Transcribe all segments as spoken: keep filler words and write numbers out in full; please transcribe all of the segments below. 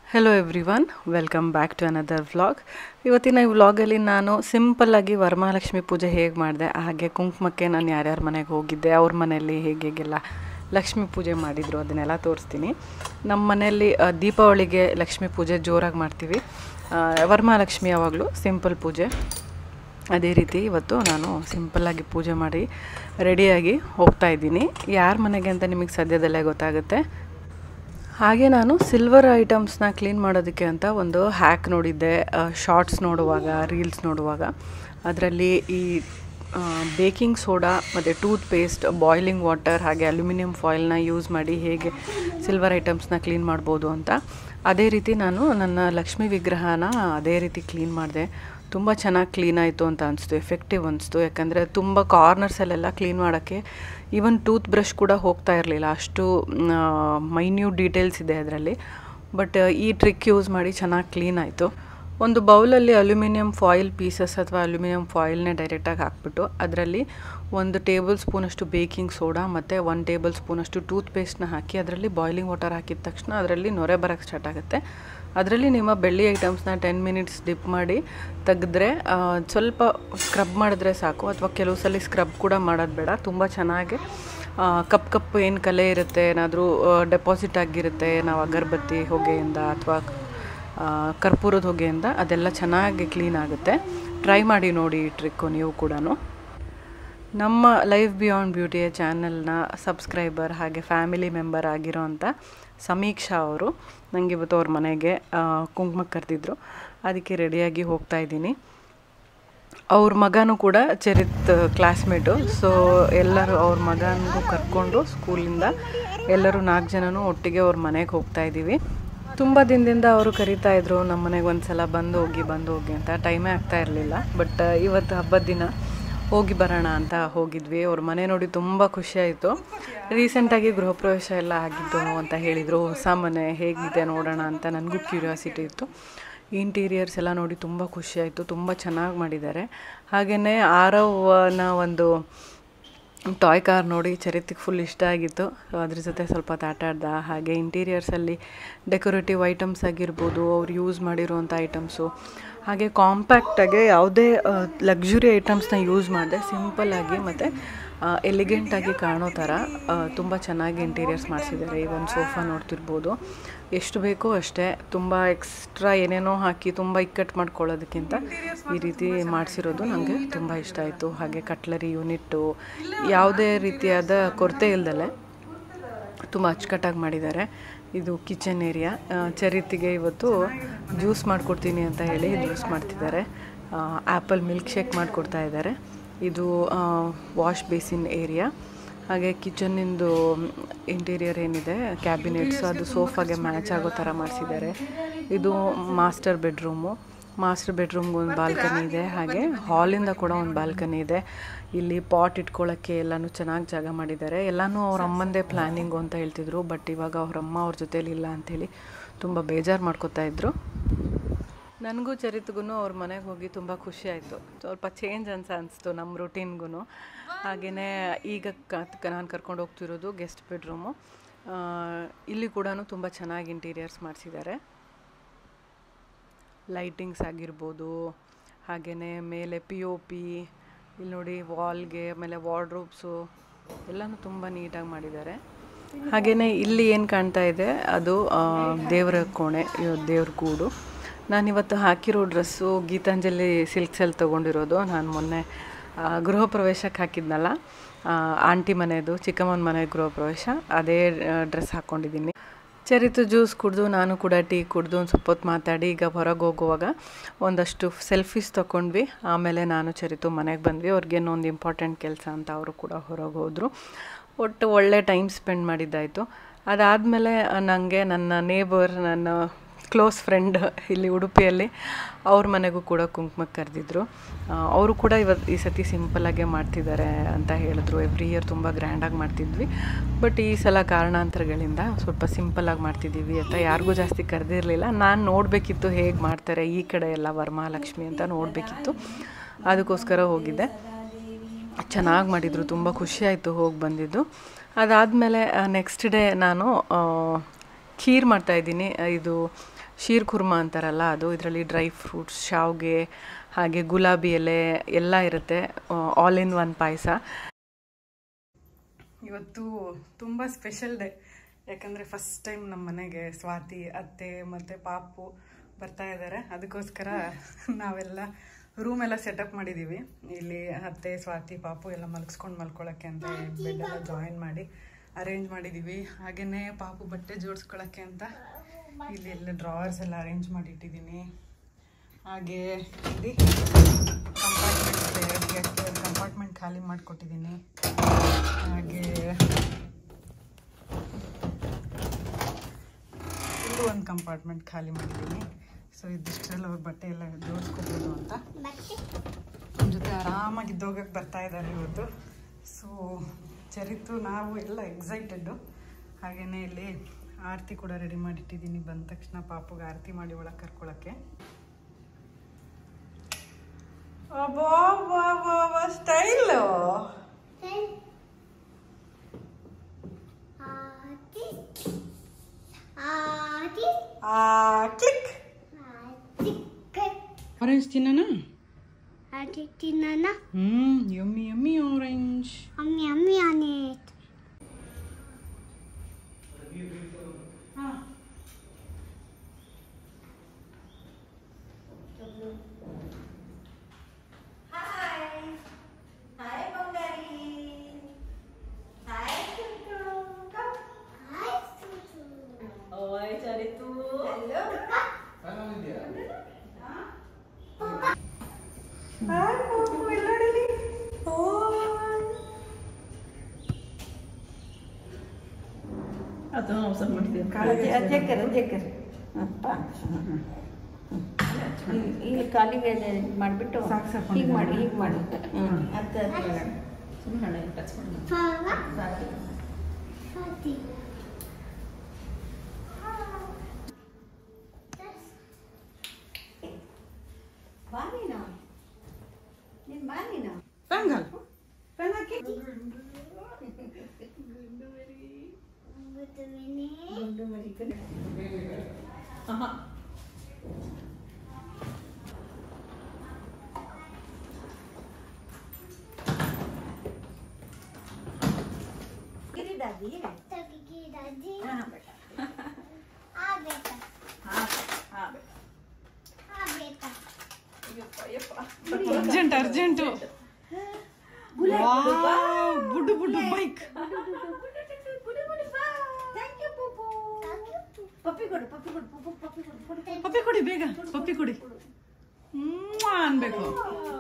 Hello everyone, welcome back to another vlog. ಇವತ್ತಿನ ಈ ವ್ಲಾಗಲ್ಲಿ ನಾನು ಸಿಂಪಲ್ಲಾಗಿ ವರಮಹಾಲಕ್ಷ್ಮಿ ಪೂಜೆ ಹೇಗೆ ಮಾಡಿದೆ, ಹಾಗೆ ಕುಂಕುಮಕ್ಕೆ ನಾನು ಯಾರ್ಯಾರ ಮನೆಗೆ ಹೋಗಿದ್ದೆ, ಅವ್ರ ಮನೆಯಲ್ಲಿ ಹೇಗೆ ಹೇಗೆಲ್ಲ ಲಕ್ಷ್ಮೀ ಪೂಜೆ ಮಾಡಿದರು ಅದನ್ನೆಲ್ಲ ತೋರಿಸ್ತೀನಿ. ನಮ್ಮ ಮನೆಯಲ್ಲಿ ದೀಪಾವಳಿಗೆ ಲಕ್ಷ್ಮೀ ಪೂಜೆ ಜೋರಾಗಿ ಮಾಡ್ತೀವಿ. ವರಮಹಾಲಕ್ಷ್ಮಿ ಯಾವಾಗಲೂ ಸಿಂಪಲ್ ಪೂಜೆ. ಅದೇ ರೀತಿ ಇವತ್ತು ನಾನು ಸಿಂಪಲ್ಲಾಗಿ ಪೂಜೆ ಮಾಡಿ ರೆಡಿಯಾಗಿ ಹೋಗ್ತಾಯಿದ್ದೀನಿ. ಯಾರ ಮನೆಗೆ ಅಂತ ನಿಮಗೆ ಸದ್ಯದಲ್ಲೇ ಗೊತ್ತಾಗುತ್ತೆ. ಹಾಗೆ ನಾನು ಸಿಲ್ವರ್ ಐಟಮ್ಸ್ನ ಕ್ಲೀನ್ ಮಾಡೋದಕ್ಕೆ ಅಂತ ಒಂದು ಹ್ಯಾಕ್ ನೋಡಿದ್ದೆ ಶಾರ್ಟ್ಸ್ ನೋಡುವಾಗ, ರೀಲ್ಸ್ ನೋಡುವಾಗ. ಅದರಲ್ಲಿ ಈ ಬೇಕಿಂಗ್ ಸೋಡಾ ಮತ್ತು ಟೂತ್ ಪೇಸ್ಟ್, ಬಾಯ್ಲಿಂಗ್ ವಾಟರ್ ಹಾಗೆ ಅಲ್ಯೂಮಿನಿಯಂ ಫಾಯಿಲ್ನ ಯೂಸ್ ಮಾಡಿ ಹೇಗೆ ಸಿಲ್ವರ್ ಐಟಮ್ಸ್ನ ಕ್ಲೀನ್ ಮಾಡ್ಬೋದು ಅಂತ. ಅದೇ ರೀತಿ ನಾನು ನನ್ನ ಲಕ್ಷ್ಮೀ ವಿಗ್ರಹನ ಅದೇ ರೀತಿ ಕ್ಲೀನ್ ಮಾಡಿದೆ. ತುಂಬ ಚೆನ್ನಾಗಿ ಕ್ಲೀನ್ ಆಯಿತು ಅಂತ ಅನಿಸ್ತು, ಎಫೆಕ್ಟಿವ್ ಅನಿಸ್ತು. ಯಾಕಂದರೆ ತುಂಬ ಕಾರ್ನರ್ಸಲ್ಲೆಲ್ಲ ಕ್ಲೀನ್ ಮಾಡೋಕ್ಕೆ ಈವನ್ ಟೂತ್ ಬ್ರಷ್ ಕೂಡ ಹೋಗ್ತಾ ಇರಲಿಲ್ಲ, ಅಷ್ಟು ಮೈನ್ಯೂಟ್ ಡೀಟೇಲ್ಸ್ ಇದೆ ಅದರಲ್ಲಿ. ಬಟ್ ಈ ಟ್ರಿಕ್ ಯೂಸ್ ಮಾಡಿ ಚೆನ್ನಾಗಿ ಕ್ಲೀನ್ ಆಯಿತು. ಒಂದು ಬೌಲಲ್ಲಿ ಅಲ್ಯೂಮಿನಿಯಂ ಫಾಯಿಲ್ ಪೀಸಸ್ ಅಥವಾ ಅಲ್ಯೂಮಿನಿಯಂ ಫಾಯಿಲ್ನೇ ಡೈರೆಕ್ಟಾಗಿ ಹಾಕ್ಬಿಟ್ಟು ಅದರಲ್ಲಿ ಒಂದು ಟೇಬಲ್ ಸ್ಪೂನಷ್ಟು ಬೇಕಿಂಗ್ ಸೋಡಾ ಮತ್ತು ಒಂದು ಟೇಬಲ್ ಸ್ಪೂನಷ್ಟು ಟೂತ್ ಪೇಸ್ಟ್ನ ಹಾಕಿ ಅದರಲ್ಲಿ ಬಾಯ್ಲಿಂಗ್ ವಾಟರ್ ಹಾಕಿದ ತಕ್ಷಣ ಅದರಲ್ಲಿ ನೊರೆ ಬರೋಕ್ಕೆ ಸ್ಟಾರ್ಟ್ ಆಗುತ್ತೆ. ಅದರಲ್ಲಿ ನಿಮ್ಮ ಬೆಳ್ಳಿ ಐಟಮ್ಸ್ನ ಟೆನ್ ಮಿನಿಟ್ಸ್ ಡಿಪ್ ಮಾಡಿ ತೆಗೆದ್ರೆ ಸ್ವಲ್ಪ ಸ್ಕ್ರಬ್ ಮಾಡಿದ್ರೆ ಸಾಕು, ಅಥವಾ ಕೆಲವು ಸಲ ಸ್ಕ್ರಬ್ ಕೂಡ ಮಾಡೋದು ಬೇಡ. ತುಂಬ ಚೆನ್ನಾಗಿ ಕಪ್ ಕಪ್ ಏನು ಕಲೆ ಇರುತ್ತೆ, ಏನಾದರೂ ಡೆಪಾಸಿಟ್ ಆಗಿರುತ್ತೆ ನಾವು ಅಗರಬತ್ತಿ ಹೊಗೆಯಿಂದ ಅಥವಾ ಕರ್ಪೂರದ ಹೊಗೆಯಿಂದ, ಅದೆಲ್ಲ ಚೆನ್ನಾಗಿ ಕ್ಲೀನ್ ಆಗುತ್ತೆ. ಟ್ರೈ ಮಾಡಿ ನೋಡಿ ಈ ಟ್ರಿಕ್ಕು ನೀವು ಕೂಡ. ನಮ್ಮ ಲೈಫ್ ಬಿಯಾಂಡ್ ಬ್ಯೂಟಿಯ ಚಾನಲ್ನ ಸಬ್ಸ್ಕ್ರೈಬರ್ ಹಾಗೆ ಫ್ಯಾಮಿಲಿ ಮೆಂಬರ್ ಆಗಿರೋ ಅಂಥ ಸಮೀಕ್ಷಾ ಅವರು ನನಗೆ ಇವತ್ತು ಅವ್ರ ಮನೆಗೆ ಕುಂಕುಮಕ್ಕೆ ಕರೆದಿದ್ರು. ಅದಕ್ಕೆ ರೆಡಿಯಾಗಿ ಹೋಗ್ತಾಯಿದ್ದೀನಿ. ಅವ್ರ ಮಗನೂ ಕೂಡ ಚರಿತ್ ಕ್ಲಾಸ್ಮೇಟು. ಸೊ ಎಲ್ಲರೂ ಅವ್ರ ಮಗನಿಗೂ ಕರ್ಕೊಂಡು ಸ್ಕೂಲಿಂದ ಎಲ್ಲರೂ ನಾಲ್ಕು ಜನನೂ ಒಟ್ಟಿಗೆ ಅವ್ರ ಮನೆಗೆ ಹೋಗ್ತಾಯಿದ್ದೀವಿ. ತುಂಬ ದಿನದಿಂದ ಅವರು ಕರೀತಾಯಿದ್ರು ನಮ್ಮ ಮನೆಗೆ ಒಂದು ಸಲ ಬಂದು ಹೋಗಿ ಬಂದು ಹೋಗಿ ಅಂತ. ಟೈಮೇ ಆಗ್ತಾ ಇರಲಿಲ್ಲ. ಬಟ್ ಇವತ್ತು ಹಬ್ಬದ ದಿನ ಹೋಗಿ ಬರೋಣ ಅಂತ ಹೋಗಿದ್ವಿ. ಅವ್ರ ಮನೆ ನೋಡಿ ತುಂಬ ಖುಷಿಯಾಯಿತು. ರೀಸೆಂಟಾಗಿ ಗೃಹ ಪ್ರವೇಶ ಎಲ್ಲ ಆಗಿದ್ದು ಅಂತ ಹೇಳಿದರು. ಹೊಸ ಮನೆ ಹೇಗಿದೆ ನೋಡೋಣ ಅಂತ ನನಗೂ ಕ್ಯೂರಿಯಾಸಿಟಿ ಇತ್ತು. ಇಂಟೀರಿಯರ್ಸ್ ಎಲ್ಲ ನೋಡಿ ತುಂಬ ಖುಷಿಯಾಯಿತು. ತುಂಬ ಚೆನ್ನಾಗಿ ಮಾಡಿದ್ದಾರೆ. ಹಾಗೆಯೇ ಆರವ್ವನ ಒಂದು ಟಾಯ್ ಕಾರ್ ನೋಡಿ ಚರಿತ್ಗೆ ಫುಲ್ ಇಷ್ಟ ಆಗಿತ್ತು. ಅದ್ರ ಜೊತೆ ಸ್ವಲ್ಪ ಆಟ ಆಡ್ದ. ಹಾಗೆ ಇಂಟೀರಿಯರ್ಸಲ್ಲಿ ಡೆಕೋರೇಟಿವ್ ಐಟಮ್ಸ್ ಆಗಿರ್ಬೋದು, ಅವ್ರು ಯೂಸ್ ಮಾಡಿರುವಂಥ ಐಟಮ್ಸು, ಹಾಗೆ ಕಾಂಪ್ಯಾಕ್ಟಾಗಿ ಯಾವುದೇ ಲಕ್ಸುರಿ ಐಟಮ್ಸ್ನ ಯೂಸ್ ಮಾಡಿದೆ. ಸಿಂಪಲ್ಲಾಗಿ ಮತ್ತು ಎಲಿಗೆಂಟಾಗಿ ಕಾಣೋ ಥರ ತುಂಬ ಚೆನ್ನಾಗಿ ಇಂಟೀರಿಯರ್ಸ್ ಮಾಡಿಸಿದ್ದಾರೆ. ಈ ಒಂದು ಸೋಫಾ ನೋಡ್ತಿರ್ಬೋದು, ಎಷ್ಟು ಬೇಕೋ ಅಷ್ಟೇ. ತುಂಬ ಎಕ್ಸ್ಟ್ರಾ ಏನೇನೋ ಹಾಕಿ ತುಂಬ ಇಕ್ಕಟ್ಟು ಮಾಡ್ಕೊಳ್ಳೋದಕ್ಕಿಂತ ಈ ರೀತಿ ಮಾಡಿಸಿರೋದು ನನಗೆ ತುಂಬ ಇಷ್ಟ ಆಯಿತು. ಹಾಗೆ ಕಟ್ಲರಿ ಯೂನಿಟ್ಟು ಯಾವುದೇ ರೀತಿಯಾದ ಕೊರತೆ ಇಲ್ದಲೆ ತುಂಬ ಅಚ್ಚುಕಟ್ಟಾಗಿ ಮಾಡಿದ್ದಾರೆ. ಇದು ಕಿಚನ್ ಏರಿಯಾ. ಚರಿತಿಗೆ ಇವತ್ತು ಜ್ಯೂಸ್ ಮಾಡಿಕೊಡ್ತೀನಿ ಅಂತ ಹೇಳಿ ಜ್ಯೂಸ್ ಮಾಡ್ತಿದ್ದಾರೆ. ಆ್ಯಪಲ್ ಮಿಲ್ಕ್ ಶೇಕ್ ಮಾಡಿಕೊಡ್ತಾ ಇದ್ದಾರೆ. ಇದು ವಾಶ್ ಬೇಸಿನ್ ಏರಿಯಾ. ಹಾಗೆ ಕಿಚನ್ನಿಂದು ಇಂಟೀರಿಯರ್ ಏನಿದೆ ಕ್ಯಾಬಿನೆಟ್ಸು, ಅದು ಸೋಫಾಗೆ ಮ್ಯಾಚ್ ಆಗೋ ಥರ ಮಾಡಿಸಿದ್ದಾರೆ. ಇದು ಮಾಸ್ಟರ್ ಬೆಡ್ರೂಮು. ಮಾಸ್ಟರ್ ಬೆಡ್ರೂಮ್ಗೆ ಒಂದು ಬಾಲ್ಕನಿ ಇದೆ. ಹಾಗೆ ಹಾಲಿಂದ ಕೂಡ ಒಂದು ಬಾಲ್ಕನಿ ಇದೆ. ಇಲ್ಲಿ ಪಾಟ್ ಇಟ್ಕೊಳ್ಳೋಕ್ಕೆ ಎಲ್ಲನೂ ಚೆನ್ನಾಗಿ ಜಾಗ ಮಾಡಿದ್ದಾರೆ. ಎಲ್ಲನೂ ಅವ್ರ ಅಮ್ಮಂದೇ ಪ್ಲ್ಯಾನಿಂಗು ಅಂತ ಹೇಳ್ತಿದ್ರು. ಬಟ್ ಇವಾಗ ಅವ್ರಮ್ಮ ಅವ್ರ ಜೊತೇಲಿ ಇಲ್ಲ ಅಂಥೇಳಿ ತುಂಬ ಬೇಜಾರು ಮಾಡ್ಕೋತಾ ಇದ್ರು. ನನಗೂ ಚರಿತ್ಗೂ ಅವ್ರ ಮನೆಗೆ ಹೋಗಿ ತುಂಬ ಖುಷಿ ಆಯಿತು. ಸ್ವಲ್ಪ ಚೇಂಜ್ ಅನ್ಸ ಅನಿಸ್ತು ನಮ್ಮ ರುಟೀನ್ಗೂ. ಹಾಗೆಯೇ ಈಗ ಕ ನಾನು ಕರ್ಕೊಂಡು ಹೋಗ್ತಿರೋದು ಗೆಸ್ಟ್ ಬೆಡ್ರೂಮು. ಇಲ್ಲಿ ಕೂಡ ತುಂಬ ಚೆನ್ನಾಗಿ ಇಂಟೀರಿಯರ್ಸ್ ಮಾಡಿಸಿದ್ದಾರೆ. ಲೈಟಿಂಗ್ಸ್ ಆಗಿರ್ಬೋದು, ಹಾಗೆಯೇ ಮೇಲೆ ಪಿ ಒ ಪಿ, ಇಲ್ಲಿ ನೋಡಿ ವಾಲ್ಗೆ, ಆಮೇಲೆ ವಾರ್ಡ್ರೋಬ್ಸು ಎಲ್ಲನೂ ತುಂಬ ನೀಟಾಗಿ ಮಾಡಿದ್ದಾರೆ. ಹಾಗೆಯೇ ಇಲ್ಲಿ ಏನು ಕಾಣ್ತಾ ಇದೆ ಅದು ದೇವರ ಕೋಣೆ, ದೇವ್ರ ಗೂಡು. ನಾನಿವತ್ತು ಹಾಕಿರೋ ಡ್ರೆಸ್ಸು ಗೀತಾಂಜಲಿ ಸಿಲ್ಕ್ಸಲ್ಲಿ ತೊಗೊಂಡಿರೋದು. ನಾನು ಮೊನ್ನೆ ಗೃಹ ಪ್ರವೇಶಕ್ಕೆ ಹಾಕಿದ್ನಲ್ಲ, ಆಂಟಿ ಮನೆಯದು, ಚಿಕ್ಕಮ್ಮನ ಮನೆ ಗೃಹ ಪ್ರವೇಶ, ಅದೇ ಡ್ರೆಸ್ ಹಾಕ್ಕೊಂಡಿದ್ದೀನಿ. ಚರಿತು ಜ್ಯೂಸ್ ಕುಡಿದು ನಾನು ಕೂಡ ಟೀ ಕುಡಿದು ಒಂದು ಸ್ವಲ್ಪ ಹೊತ್ತು ಮಾತಾಡಿ ಈಗ ಹೊರಗೆ ಹೋಗುವಾಗ ಒಂದಷ್ಟು ಸೆಲ್ಫೀಸ್ ತೊಗೊಂಡ್ವಿ. ಆಮೇಲೆ ನಾನು ಚರಿತು ಮನೆಗೆ ಬಂದ್ವಿ. ಅವ್ರಿಗೇನೋ ಒಂದು ಇಂಪಾರ್ಟೆಂಟ್ ಕೆಲಸ ಅಂತ ಅವರು ಕೂಡ ಹೊರಗೆ ಹೋದರು. ಒಟ್ಟು ಒಳ್ಳೆ ಟೈಮ್ ಸ್ಪೆಂಡ್ ಮಾಡಿದ್ದಾಯಿತು. ಅದಾದಮೇಲೆ ನನಗೆ ನನ್ನ ನೇಬರ್, ನನ್ನ ಕ್ಲೋಸ್ ಫ್ರೆಂಡ್ ಇಲ್ಲಿ ಉಡುಪಿಯಲ್ಲಿ, ಅವ್ರ ಮನೆಗೂ ಕೂಡ ಕುಂಕುಮಕ್ಕೆ ಕರೆದಿದ್ರು. ಅವರು ಕೂಡ ಇವತ್ತು ಈ ಸತಿ ಸಿಂಪಲ್ಲಾಗೆ ಮಾಡ್ತಿದ್ದಾರೆ ಅಂತ ಹೇಳಿದ್ರು. ಎವ್ರಿ ಇಯರ್ ತುಂಬ ಗ್ರ್ಯಾಂಡಾಗಿ ಮಾಡ್ತಿದ್ವಿ, ಬಟ್ ಈ ಸಲ ಕಾರಣಾಂತರಗಳಿಂದ ಸ್ವಲ್ಪ ಸಿಂಪಲ್ಲಾಗಿ ಮಾಡ್ತಿದ್ದೀವಿ ಅಂತ. ಯಾರಿಗೂ ಜಾಸ್ತಿ ಕರೆದಿರಲಿಲ್ಲ. ನಾನು ನೋಡಬೇಕಿತ್ತು ಹೇಗೆ ಮಾಡ್ತಾರೆ ಈ ಕಡೆ ಎಲ್ಲ ವರಮಹಾಲಕ್ಷ್ಮಿ ಅಂತ ನೋಡಬೇಕಿತ್ತು. ಅದಕ್ಕೋಸ್ಕರ ಹೋಗಿದ್ದೆ. ಚೆನ್ನಾಗಿ ಮಾಡಿದರು. ತುಂಬ ಖುಷಿಯಾಯಿತು ಹೋಗಿ ಬಂದಿದ್ದು. ಅದಾದಮೇಲೆ ನೆಕ್ಸ್ಟ್ ಡೇ ನಾನು ಖೀರ್ ಮಾಡ್ತಾಯಿದ್ದೀನಿ. ಇದು ಶೀರ್ ಕುರ್ಮಾ ಅಂತಾರಲ್ಲ ಅದು. ಇದರಲ್ಲಿ ಡ್ರೈ ಫ್ರೂಟ್ಸ್, ಶಾವಿಗೆ, ಹಾಗೆ ಗುಲಾಬಿ ಎಲೆ ಎಲ್ಲ ಇರುತ್ತೆ. ಆಲ್ ಇನ್ ಒನ್ ಪಾಯಸ. ಇವತ್ತು ತುಂಬ ಸ್ಪೆಷಲ್ ಡೇ. ಯಾಕಂದರೆ ಫಸ್ಟ್ ಟೈಮ್ ನಮ್ಮ ಮನೆಗೆ ಸ್ವಾತಿ, ಅತ್ತೆ ಮತ್ತು ಪಾಪು ಬರ್ತಾ ಇದ್ದಾರೆ. ಅದಕ್ಕೋಸ್ಕರ ನಾವೆಲ್ಲ ರೂಮೆಲ್ಲ ಸೆಟಪ್ ಮಾಡಿದ್ದೀವಿ. ಇಲ್ಲಿ ಅತ್ತೆ, ಸ್ವಾತಿ, ಪಾಪು ಎಲ್ಲ ಮಲಗಿಸ್ಕೊಂಡು ಮಲ್ಕೊಳ್ಳೋಕ್ಕೆ ಅಂತ ಬೆಡ್ಡೆಲ್ಲ ಜಾಯಿನ್ ಮಾಡಿ ಅರೇಂಜ್ ಮಾಡಿದ್ದೀವಿ. ಹಾಗೆಯೇ ಪಾಪು ಬಟ್ಟೆ ಜೋಡಿಸ್ಕೊಳ್ಳೋಕ್ಕೆ ಅಂತ ಇಲ್ಲಿ ಎಲ್ಲ ಡ್ರಾವರ್ಸ್ ಎಲ್ಲ ಅರೇಂಜ್ ಮಾಡಿಟ್ಟಿದ್ದೀನಿ. ಹಾಗೆ ಇಲ್ಲಿ ಕಂಪಾರ್ಟ್ಮೆಂಟ್ ಒಂದು ಕಂಪಾರ್ಟ್ಮೆಂಟ್ ಖಾಲಿ ಮಾಡಿಕೊಟ್ಟಿದ್ದೀನಿ. ಹಾಗೆ ಇಲ್ಲೂ ಒಂದು ಕಂಪಾರ್ಟ್ಮೆಂಟ್ ಖಾಲಿ ಮಾಡಿದ್ದೀನಿ. ಸೊ ಇದಿಷ್ಟರಲ್ಲಿ ಅವ್ರ ಬಟ್ಟೆ ಎಲ್ಲ ಜೋಡಿಸ್ಕೋಬೋದು ಅಂತ ನಮ್ಮ ಜೊತೆ ಆರಾಮಾಗಿ ಇದ್ದೋಗಕ್ಕೆ ಬರ್ತಾ ಇದ್ದಾರೆ ಇವತ್ತು. ಸೊ ಚರಿತು ನಾವು ಎಲ್ಲ ಎಕ್ಸೈಟೆಡ್ಡು. ಹಾಗೆಯೇ ಇಲ್ಲಿ ಆರತಿ ಕೂಡ ರೆಡಿ ಮಾಡಿಟ್ಟಿದ್ದೀನಿ. ಬಂದ ತಕ್ಷಣ ಪಾಪುಗೆ ಆರತಿ ಮಾಡಿ ಒಳಗೆ ಕರ್ಕೊಳ್ಳೋಕ್ಕೆ. Style click. ಆರೆಂಜ್ ತಿನ್ನೋಣ? ತಿನ್ನೋಣ. Hmm yummy yummy orange. Yummy yummy ಆನೆಟ್. ಇಲ್ಲಿ ಕಾಲಿಗೆ ಮಾಡಿಬಿಟ್ಟು ಹೀಗೆ ಮಾಡಿ ಹೀಗೆ ಮಾಡಿ ಸುಮ್ಮನೆ ಬಾನಿನಾ ನೀನು ಬಾನಿನಾ ರಂಗಲ್ ಅರ್ಜೆಂಟ್ ಅರ್ಜೆಂಟು. ಬುಡ್ಡು ಬುಡ್ಡು ಬೈಕ್. ಪಪ್ಪಿ ಕೊಡಿ ಬೇಗ, ಪಪ್ಪಿ ಕೊಡಿ ಅನ್ಬೇಕು.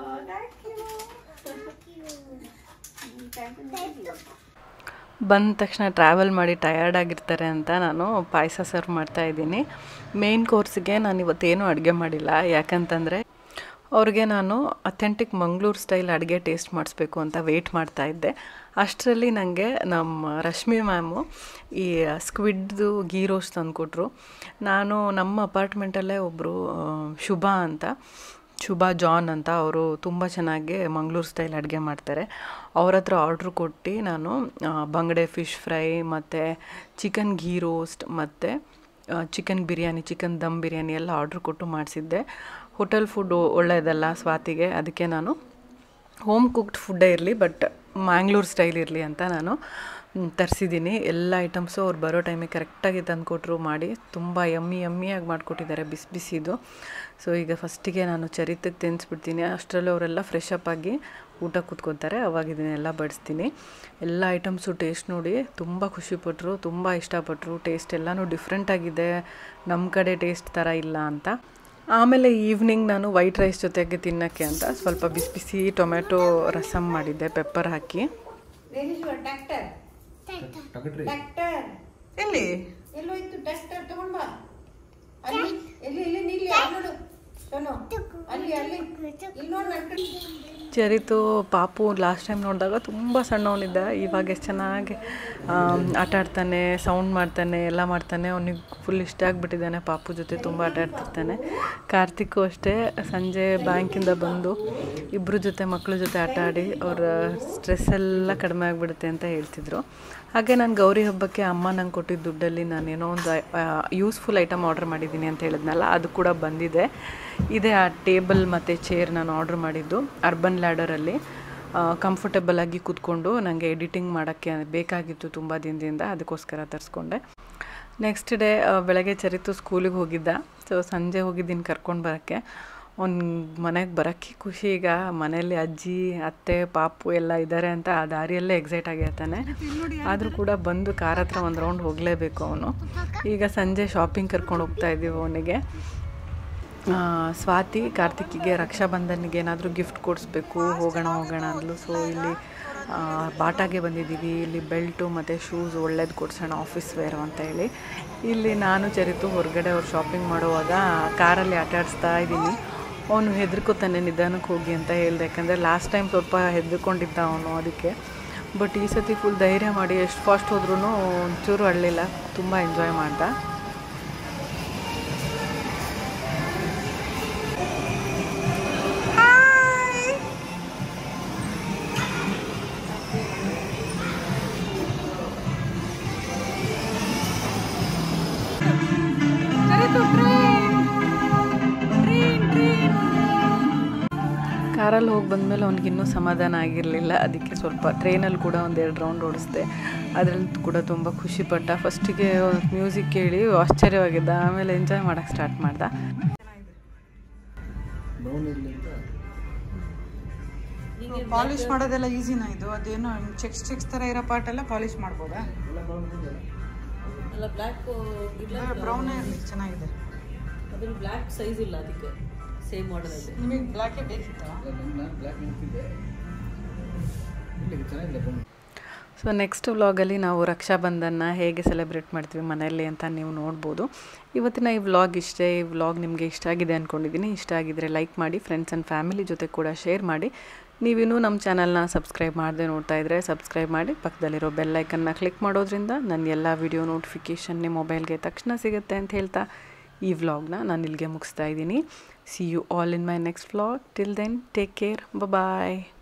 ಬಂದ ತಕ್ಷಣ ಟ್ರಾವೆಲ್ ಮಾಡಿ ಟಯರ್ಡ್ ಆಗಿರ್ತಾರೆ ಅಂತ ನಾನು ಪಾಯಸ ಸರ್ವ್ ಮಾಡ್ತಾಯಿದ್ದೀನಿ. ಮೇನ್ ಕೋರ್ಸ್ಗೆ ನಾನು ಇವತ್ತೇನು ಅಡುಗೆ ಮಾಡಿಲ್ಲ. ಯಾಕಂತಂದರೆ ಅವ್ರಿಗೆ ನಾನು ಅಥೆಂಟಿಕ್ ಮಂಗಳೂರು ಸ್ಟೈಲ್ ಅಡುಗೆ ಟೇಸ್ಟ್ ಮಾಡಿಸ್ಬೇಕು ಅಂತ ವೆಯ್ಟ್ ಮಾಡ್ತಾಯಿದ್ದೆ. ಅಷ್ಟರಲ್ಲಿ ನನಗೆ ನಮ್ಮ ರಶ್ಮಿ ಮ್ಯಾಮು ಈ ಸ್ಕ್ವಿಡ್ದು ಗೀ ರೋಸ್ಟ್ ತಂದುಕೊಟ್ರು. ನಾನು ನಮ್ಮ ಅಪಾರ್ಟ್ಮೆಂಟಲ್ಲೇ ಒಬ್ಬರು ಶುಭಾ ಅಂತ, ಶುಭಾ ಜಾನ್ ಅಂತ, ಅವರು ತುಂಬ ಚೆನ್ನಾಗಿ ಮಂಗಳೂರು ಸ್ಟೈಲ್ ಅಡುಗೆ ಮಾಡ್ತಾರೆ. ಅವ್ರ ಹತ್ರ ಆರ್ಡ್ರ್ ಕೊಟ್ಟು ನಾನು ಬಂಗಡೆ ಫಿಶ್ ಫ್ರೈ ಮತ್ತು ಚಿಕನ್ ಗೀ ರೋಸ್ಟ್ ಮತ್ತು ಚಿಕನ್ ಬಿರಿಯಾನಿ, ಚಿಕನ್ ದಮ್ ಬಿರಿಯಾನಿ ಎಲ್ಲ ಆರ್ಡ್ರ್ ಕೊಟ್ಟು ಮಾಡಿಸಿದ್ದೆ. ಹೋಟೆಲ್ ಫುಡ್ಡು ಒಳ್ಳೆಯದಲ್ಲ ಸ್ವಾತಿಗೆ, ಅದಕ್ಕೆ ನಾನು ಹೋಮ್ ಕುಕ್ಡ್ ಫುಡ್ಡೇ ಇರಲಿ ಬಟ್ ಮ್ಯಾಂಗ್ಳೂರ್ ಸ್ಟೈಲ್ ಇರಲಿ ಅಂತ ನಾನು ತರಿಸಿದ್ದೀನಿ. ಎಲ್ಲ ಐಟಮ್ಸು ಅವ್ರು ಬರೋ ಟೈಮಿಗೆ ಕರೆಕ್ಟಾಗಿ ತಂದುಕೊಟ್ರು. ಮಾಡಿ ತುಂಬ ಯಮ್ಮಿ ಯಮ್ಮಿಯಾಗಿ ಮಾಡಿಕೊಟ್ಟಿದ್ದಾರೆ ಬಿಸಿ ಬಿಸಿದು. ಸೊ ಈಗ ಫಸ್ಟಿಗೆ ನಾನು ಚರಿತಕ್ಕೆ ತಿನ್ನಿಸ್ಬಿಡ್ತೀನಿ. ಅಷ್ಟರಲ್ಲೂ ಅವರೆಲ್ಲ ಫ್ರೆಶ್ ಅಪ್ ಆಗಿ ಊಟ ಕೂತ್ಕೊತಾರೆ. ಅವಾಗ ಇದನ್ನೆಲ್ಲ ಬಡಿಸ್ತೀನಿ. ಎಲ್ಲ ಐಟಮ್ಸು ಟೇಸ್ಟ್ ನೋಡಿ ತುಂಬ ಖುಷಿಪಟ್ಟರು, ತುಂಬ ಇಷ್ಟಪಟ್ಟರು. ಟೇಸ್ಟ್ ಎಲ್ಲನೂ ಡಿಫ್ರೆಂಟಾಗಿದೆ, ನಮ್ಮ ಕಡೆ ಟೇಸ್ಟ್ ಥರ ಇಲ್ಲ ಅಂತ. ಆಮೇಲೆ ಈವ್ನಿಂಗ್ ನಾನು ವೈಟ್ ರೈಸ್ ಜೊತೆಗೆ ತಿನ್ನೋಕ್ಕೆ ಅಂತ ಸ್ವಲ್ಪ ಬಿಸಿ ಬಿಸಿ ಟೊಮೆಟೊ ರಸಮ್ ಮಾಡಿದ್ದೆ ಪೆಪ್ಪರ್ ಹಾಕಿ. ಎಲ್ಲಿ ಎಲ್ಲೋಯ್ತು ಡಸ್ಟರ್ ತಗೊಂಡ್ ಬಾ. ಅಲ್ಲಿ ಎಲ್ಲಿ ಎಲ್ಲಿ ನೀಲಿ ನೋಡು ಸೋನು ಅಲ್ಲಿ ಚರಿತು ಪಾಪು ಲಾಸ್ಟ್ ಟೈಮ್ ನೋಡಿದಾಗ ತುಂಬ ಸಣ್ಣವನಿದ್ದ. ಇವಾಗ ಎಷ್ಟು ಚೆನ್ನಾಗಿ ಆಟ ಆಡ್ತಾನೆ, ಸೌಂಡ್ ಮಾಡ್ತಾನೆ, ಎಲ್ಲ ಮಾಡ್ತಾನೆ. ಅವನಿಗೆ ಫುಲ್ ಇಷ್ಟ ಆಗಿಬಿಟ್ಟಿದ್ದಾನೆ. ಪಾಪು ಜೊತೆ ತುಂಬ ಆಟ ಆಡ್ತಿರ್ತಾನೆ. ಕಾರ್ತಿಕ್ಕು ಅಷ್ಟೇ ಸಂಜೆ ಬ್ಯಾಂಕಿಂದ ಬಂದು ಇಬ್ಬರ ಜೊತೆ ಮಕ್ಕಳ ಜೊತೆ ಆಟ ಆಡಿ ಅವರ ಸ್ಟ್ರೆಸ್ ಎಲ್ಲ ಕಡಿಮೆ ಆಗಿಬಿಡುತ್ತೆ ಅಂತ ಹೇಳ್ತಿದ್ರು. ಹಾಗೆ ನಾನು ಗೌರಿ ಹಬ್ಬಕ್ಕೆ ಅಮ್ಮ ನಂಗೆ ಕೊಟ್ಟಿದ್ದ ದುಡ್ಡಲ್ಲಿ ನಾನೇನೋ ಒಂದು ಯೂಸ್ಫುಲ್ ಐಟಮ್ ಆರ್ಡರ್ ಮಾಡಿದ್ದೀನಿ ಅಂತ ಹೇಳಿದ್ನಲ್ಲ, ಅದು ಕೂಡ ಬಂದಿದೆ. ಇದೇ ಆ ಟೇಬಲ್ ಮತ್ತು ಚೇರ್ ನಾನು ಆರ್ಡ್ರ್ ಮಾಡಿದ್ದು ಅರ್ಬನ್ ಲ್ಯಾಡರಲ್ಲಿ. ಕಂಫರ್ಟೇಬಲ್ ಆಗಿ ಕೂತ್ಕೊಂಡು ನನಗೆ ಎಡಿಟಿಂಗ್ ಮಾಡೋಕ್ಕೆ ಬೇಕಾಗಿತ್ತು ತುಂಬ ದಿನದಿಂದ, ಅದಕ್ಕೋಸ್ಕರ ತರಿಸ್ಕೊಂಡೆ. ನೆಕ್ಸ್ಟ್ ಡೇ ಬೆಳಗ್ಗೆ ಚರಿತು ಸ್ಕೂಲಿಗೆ ಹೋಗಿದ್ದ. ಸೊ ಸಂಜೆ ಹೋಗಿದ್ದೀನಿ ಕರ್ಕೊಂಡು ಬರೋಕ್ಕೆ. ಅವ್ನು ಮನೆಗೆ ಬರೋಕ್ಕೆ ಖುಷಿ. ಈಗ ಮನೆಯಲ್ಲಿ ಅಜ್ಜಿ, ಅತ್ತೆ, ಪಾಪು ಎಲ್ಲ ಇದ್ದಾರೆ ಅಂತ ಆ ದಾರಿಯಲ್ಲೇ ಎಕ್ಸೈಟ್ ಆಗಿರ್ತಾನೆ. ಆದರೂ ಕೂಡ ಬಂದು ಕಾರ್ ಹತ್ರ ಒಂದು ರೌಂಡ್ ಹೋಗಲೇಬೇಕು ಅವನು. ಈಗ ಸಂಜೆ ಶಾಪಿಂಗ್ ಕರ್ಕೊಂಡು ಹೋಗ್ತಾ ಇದ್ದೀವಿ ಅವನಿಗೆ. ಸ್ವಾತಿ ಕಾರ್ತಿಕ್ಕಿಗೆ ರಕ್ಷಾಬಂಧನಿಗೆ ಏನಾದರೂ ಗಿಫ್ಟ್ ಕೊಡಿಸ್ಬೇಕು, ಹೋಗೋಣ ಹೋಗೋಣ ಅಂದ್ಲು. ಸೊ ಇಲ್ಲಿ ಬಾಟಾಗೆ ಬಂದಿದ್ದೀವಿ. ಇಲ್ಲಿ ಬೆಲ್ಟು ಮತ್ತು ಶೂಸ್ ಒಳ್ಳೇದು ಕೊಡ್ಸೋಣ, ಆಫೀಸ್ ವೇರು ಅಂತ ಹೇಳಿ. ಇಲ್ಲಿ ನಾನು ಚರಿತು ಹೊರಗಡೆ ಅವ್ರು ಶಾಪಿಂಗ್ ಮಾಡುವಾಗ ಕಾರಲ್ಲಿ ಆಟ ಆಡಿಸ್ತಾ ಇದ್ದೀನಿ. ಅವನು ಹೆದರ್ಕೋತಾನೆ, ನಿಧಾನಕ್ಕೆ ಹೋಗಿ ಅಂತ ಹೇಳಿದೆ. ಯಾಕಂದರೆ ಲಾಸ್ಟ್ ಟೈಮ್ ಸ್ವಲ್ಪ ಹೆದರ್ಕೊಂಡಿದ್ದ ಅವನು, ಅದಕ್ಕೆ. ಬಟ್ ಈ ಸತಿ ಫುಲ್ ಧೈರ್ಯ ಮಾಡಿ ಎಷ್ಟು ಫಾಸ್ಟ್ ಹೋದ್ರೂ ಒಂಚೂರು ಅಳ್ಳಿಲ್ಲ, ತುಂಬ ಎಂಜಾಯ್ ಮಾಡ್ದ. ಕಾರಲ್ಲಿ ಹೋಗಿ ಬಂದಮೇಲೆ ಅವ್ನಿಗಿನ್ನೂ ಸಮಾಧಾನ ಆಗಿರಲಿಲ್ಲ. ಅದಕ್ಕೆ ಸ್ವಲ್ಪ ಟ್ರೈನಲ್ಲಿ ಕೂಡ ಒಂದೆರಡು ರೌಂಡ್ ಓಡಿಸ್ದೆ. ಅದರಲ್ಲಿ ಕೂಡ ತುಂಬ ಖುಷಿಪಟ್ಟ. ಫಸ್ಟಿಗೆ ಮ್ಯೂಸಿಕ್ ಕೇಳಿ ಆಶ್ಚರ್ಯವಾಗಿದ್ದ, ಆಮೇಲೆ ಎಂಜಾಯ್ ಮಾಡೋಕ್ಕೆ ಸ್ಟಾರ್ಟ್ ಮಾಡ್ದ. ಪಾಲಿಶ್ ಮಾಡೋದೆಲ್ಲ ಈಸಿನ ಇದು? ಅದೇನೋ ಚೆಕ್ಸ್ ಚೆಕ್ಸ್ ಥರ ಇರೋ ಪಾರ್ಟ್ ಎಲ್ಲ ಪಾಲಿಶ್ ಮಾಡ್ಬೋದಾ? ಅಲ್ಲ, ಬ್ಲ್ಯಾಕ್ ಬ್ರೌನ್ ಚೆನ್ನಾಗಿದೆ. ಅದ್ರ ಬ್ಲ್ಯಾಕ್ ಸೈಜ್ ಇಲ್ಲ, ಅದಕ್ಕೆ ಸೇಮ್ ಮಾಡೆಲ್ ಇದೆ. ನಿಮಗೆ ಬ್ಲ್ಯಾಕೇ ಬೇಕಿತ್ತಾ? ಸೊ ನೆಕ್ಸ್ಟ್ ವ್ಲಾಗಲ್ಲಿ ನಾವು ರಕ್ಷಾಬಂಧನ ಹೇಗೆ ಸೆಲೆಬ್ರೇಟ್ ಮಾಡ್ತೀವಿ ಮನೆಯಲ್ಲಿ ಅಂತ ನೀವು ನೋಡ್ಬೋದು. ಇವತ್ತಿನ ಈ ವ್ಲಾಗ್ ಇಷ್ಟೇ. ಈ ವ್ಲಾಗ್ ನಿಮಗೆ ಇಷ್ಟ ಆಗಿದೆ ಅಂದ್ಕೊಂಡಿದ್ದೀನಿ. ಇಷ್ಟ ಆಗಿದ್ದರೆ ಲೈಕ್ ಮಾಡಿ, ಫ್ರೆಂಡ್ಸ್ ಆ್ಯಂಡ್ ಫ್ಯಾಮಿಲಿ ಜೊತೆ ಕೂಡ ಶೇರ್ ಮಾಡಿ. ನೀವಿನ್ನೂ ನಮ್ಮ ಚಾನಲ್ನ ಸಬ್ಸ್ಕ್ರೈಬ್ ಮಾಡದೆ ನೋಡ್ತಾ ಇದ್ದರೆ ಸಬ್ಸ್ಕ್ರೈಬ್ ಮಾಡಿ, ಪಕ್ಕದಲ್ಲಿರೋ ಬೆಲ್ಲೈಕನ್ನ ಕ್ಲಿಕ್ ಮಾಡೋದ್ರಿಂದ ನನ್ನ ಎಲ್ಲ ವಿಡಿಯೋ ನೋಟಿಫಿಕೇಷನ್ ನಿಮ್ಮ ಮೊಬೈಲ್ಗೆ ತಕ್ಷಣ ಸಿಗುತ್ತೆ ಅಂತ ಹೇಳ್ತಾ ಈ ವ್ಲಾಗ್ನ ನಾನು ಇಲ್ಲಿಗೆ ಮುಗಿಸ್ತಾ ಇದ್ದೀನಿ. See you all in my next vlog. Till then take care, bye.